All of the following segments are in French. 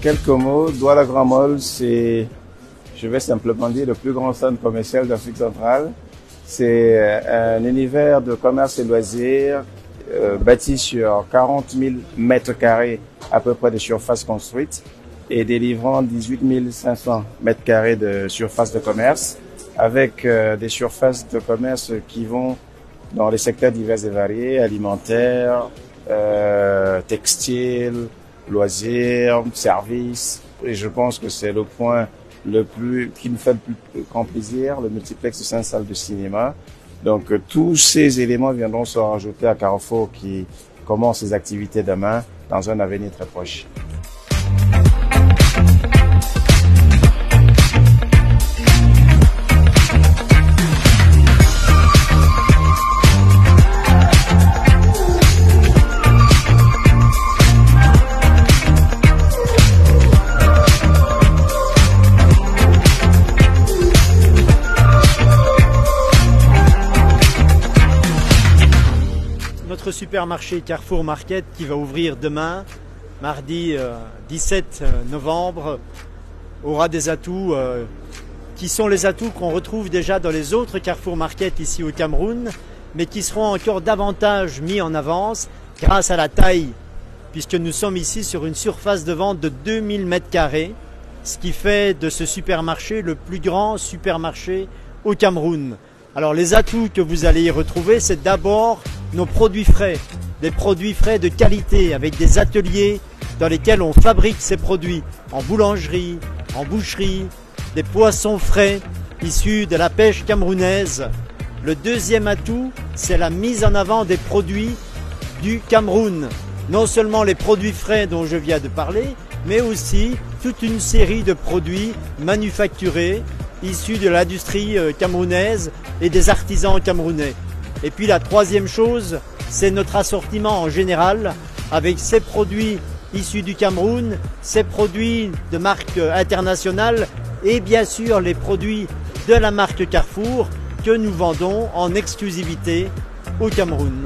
quelques mots, Douala Grand Mall, c'est, je vais simplement dire, le plus grand centre commercial d'Afrique centrale. C'est un univers de commerce et loisirs bâti sur 40 000 mètres carrés à peu près de surface construite et délivrant 18 500 mètres carrés de surface de commerce avec des surfaces de commerce qui vont dans les secteurs divers et variés, alimentaires, textiles, loisirs, services. Et je pense que c'est le point qui nous fait le plus grand plaisir, le multiplex de 5 salles de cinéma. Donc tous ces éléments viendront se rajouter à Carrefour qui commence ses activités demain dans un avenir très proche. Notre supermarché Carrefour Market qui va ouvrir demain, mardi 17 novembre, aura des atouts qui sont les atouts qu'on retrouve déjà dans les autres Carrefour Market ici au Cameroun, mais qui seront encore davantage mis en avance grâce à la taille, puisque nous sommes ici sur une surface de vente de 2000 m², ce qui fait de ce supermarché le plus grand supermarché au Cameroun. Alors les atouts que vous allez y retrouver, c'est d'abord nos produits frais, des produits frais de qualité avec des ateliers dans lesquels on fabrique ces produits en boulangerie, en boucherie, des poissons frais issus de la pêche camerounaise. Le deuxième atout, c'est la mise en avant des produits du Cameroun. Non seulement les produits frais dont je viens de parler, mais aussi toute une série de produits manufacturés issus de l'industrie camerounaise et des artisans camerounais. Et puis la troisième chose, c'est notre assortiment en général avec ces produits issus du Cameroun, ces produits de marque internationale et bien sûr les produits de la marque Carrefour que nous vendons en exclusivité au Cameroun.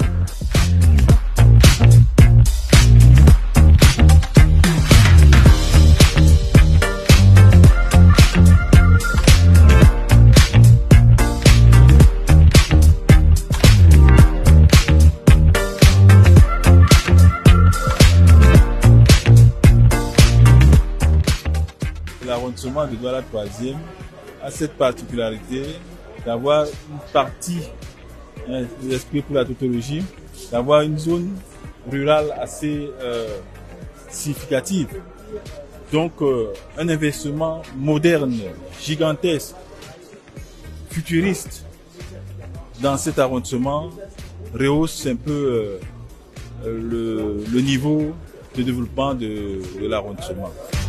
L'arrondissement de Douala 3e a cette particularité d'avoir une partie, l'esprit pour la tautologie, d'avoir une zone rurale assez significative. Donc un investissement moderne, gigantesque, futuriste dans cet arrondissement rehausse un peu le niveau de développement de l'arrondissement.